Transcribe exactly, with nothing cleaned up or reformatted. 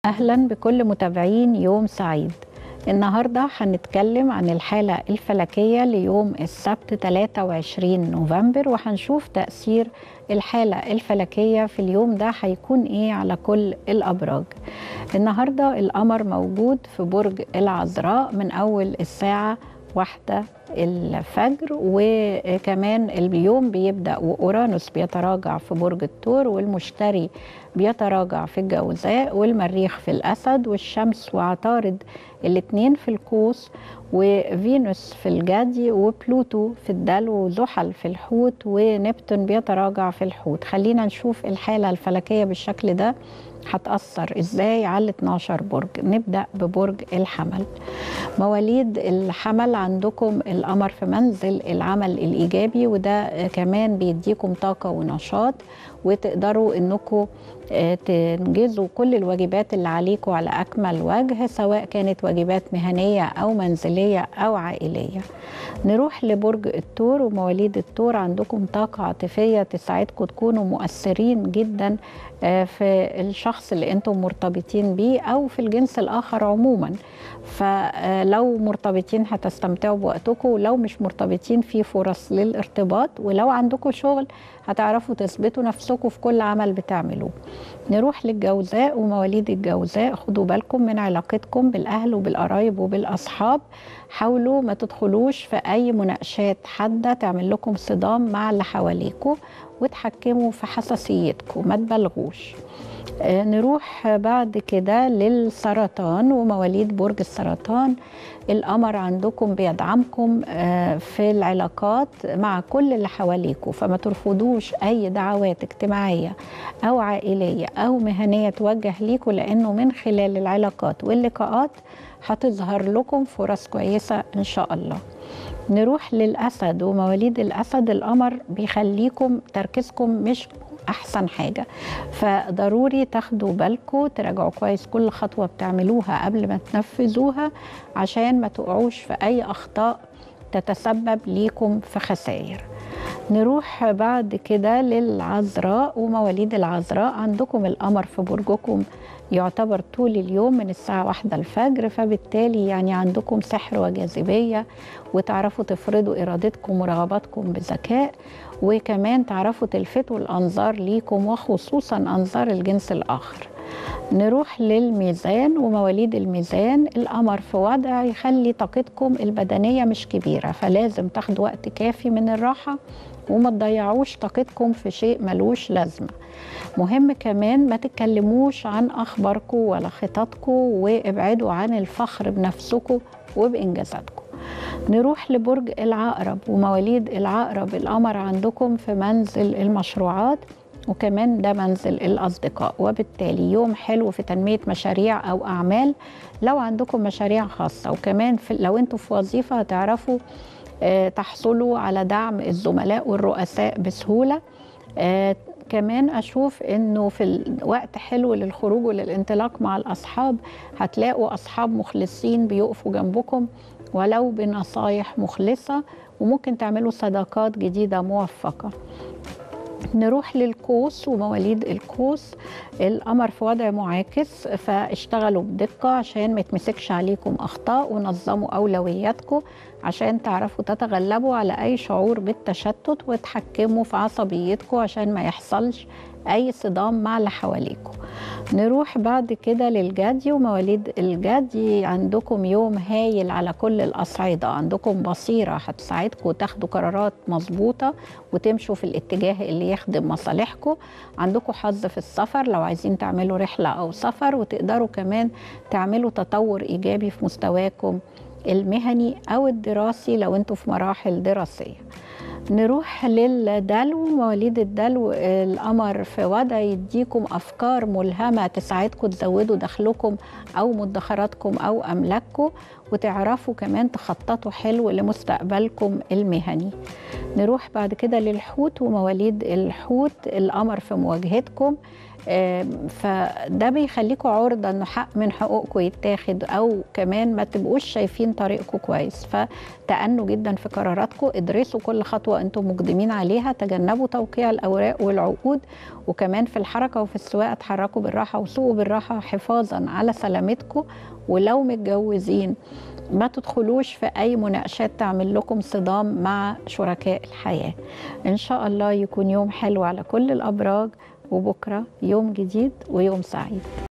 أهلا بكل متابعين يوم سعيد. النهاردة هنتكلم عن الحالة الفلكية ليوم السبت ثلاثة وعشرين نوفمبر، وهنشوف تأثير الحالة الفلكية في اليوم ده هيكون إيه على كل الأبراج. النهاردة القمر موجود في برج العذراء من أول الساعة واحدة الفجر، وكمان اليوم بيبدأ وأورانوس بيتراجع في برج الثور، والمشتري بيتراجع في الجوزاء، والمريخ في الأسد، والشمس وعطارد الاثنين في القوس، وفينوس في الجدي، وبلوتو في الدلو، وزحل في الحوت، ونبتون بيتراجع في الحوت. خلينا نشوف الحالة الفلكية بالشكل ده هتأثر ازاي على ال اتناشر برج. نبدأ ببرج الحمل. مواليد الحمل عندكم القمر في منزل العمل الإيجابي، وده كمان بيديكم طاقة ونشاط، وتقدروا انكم تنجزوا كل الواجبات اللي عليكم على أكمل وجه، سواء كانت واجبات مهنية أو منزلية أو عائلية. نروح لبرج الثور. ومواليد الثور عندكم طاقة عاطفية تساعدكم تكونوا مؤثرين جدا في الشخص اللي انتم مرتبطين بيه أو في الجنس الآخر عموما. فلو مرتبطين هتستمتعوا بوقتكم، ولو مش مرتبطين في فرص للارتباط، ولو عندكم شغل هتعرفوا تثبتوا نفسكم في كل عمل بتعملوه. نروح للجوزاء. ومواليد الجوزاء خدوا بالكم من علاقتكم بالأهل وبالقرايب وبالأصحاب. حاولوا ما تدخلوش في أي مناقشات حادة تعمل لكم صدام مع اللي حواليكم، وتحكموا في حساسيتكم، ما تبالغوش. آه نروح بعد كده للسرطان. ومواليد برج السرطان القمر عندكم بيدعمكم آه في العلاقات مع كل اللي حواليكم، فما ترفضوش أي دعوات اجتماعية أو عائلية أو مهنية توجه ليكم، لأنه من خلال العلاقات واللقاءات هتظهر لكم فرص كويسة إن شاء الله. نروح للأسد. ومواليد الأسد القمر بيخليكم تركيزكم مش أحسن حاجة، فضروري تاخدوا بالكم، تراجعوا كويس كل خطوة بتعملوها قبل ما تنفذوها، عشان ما تقعوش في أي أخطاء تتسبب ليكم في خسائر. نروح بعد كده للعذراء. ومواليد العذراء عندكم القمر في برجكم يعتبر طول اليوم من الساعة واحدة الفجر، فبالتالي يعني عندكم سحر وجاذبية، وتعرفوا تفرضوا إرادتكم ورغباتكم بذكاء، وكمان تعرفوا تلفتوا الأنظار ليكم، وخصوصا أنظار الجنس الآخر. نروح للميزان. ومواليد الميزان القمر في وضع يخلي طاقتكم البدنية مش كبيرة، فلازم تاخدوا وقت كافي من الراحة، وما تضيعوش طاقتكم في شيء ملوش لازمة. مهم كمان ما تتكلموش عن أخباركم ولا خططكم، وابعدوا عن الفخر بنفسكم وبإنجازاتكم. نروح لبرج العقرب. ومواليد العقرب القمر عندكم في منزل المشروعات، وكمان ده منزل الأصدقاء، وبالتالي يوم حلو في تنمية مشاريع أو أعمال لو عندكم مشاريع خاصة، وكمان في لو انتوا في وظيفة هتعرفوا آه تحصلوا على دعم الزملاء والرؤساء بسهولة. آه كمان أشوف إنه في الوقت حلو للخروج وللانطلاق مع الأصحاب، هتلاقوا أصحاب مخلصين بيقفوا جنبكم ولو بنصايح مخلصة، وممكن تعملوا صداقات جديدة موفقة. نروح للقوس. ومواليد القوس القمر في وضع معاكس، فاشتغلوا بدقة عشان ما يتمسكش عليكم أخطاء، ونظموا أولوياتكم عشان تعرفوا تتغلبوا على أي شعور بالتشتت، وتحكموا في عصبيتكم عشان ما يحصلش أي صدام مع اللي حواليكم. نروح بعد كده للجدي. ومواليد الجدي عندكم يوم هايل على كل الأصعدة، عندكم بصيرة هتساعدكم تاخدوا قرارات مظبوطة وتمشوا في الاتجاه اللي يخدم مصالحكم. عندكم حظ في السفر لو عايزين تعملوا رحلة أو سفر، وتقدروا كمان تعملوا تطور إيجابي في مستواكم المهني أو الدراسي لو انتوا في مراحل دراسية. نروح للدلو. مواليد الدلو القمر في وضع يديكم أفكار ملهمة تساعدكم تزودوا دخلكم أو مدخراتكم أو أملاككم، وتعرفوا كمان تخططوا حلو لمستقبلكم المهني. نروح بعد كده للحوت. ومواليد الحوت القمر في مواجهتكم فده بيخليكوا عرضة انه حق من حقوقكم يتاخد، او كمان ما تبقوش شايفين طريقكم كويس. فتأنوا جدا في قراراتكم، ادرسوا كل خطوة انتم مقدمين عليها، تجنبوا توقيع الاوراق والعقود، وكمان في الحركة وفي السواقة اتحركوا بالراحة وسوقوا بالراحة حفاظا على سلامتكم. ولو متجوزين ما تدخلوش في أي مناقشات تعمل لكم صدام مع شركاء الحياة. إن شاء الله يكون يوم حلو على كل الأبراج، وبكرة يوم جديد ويوم سعيد.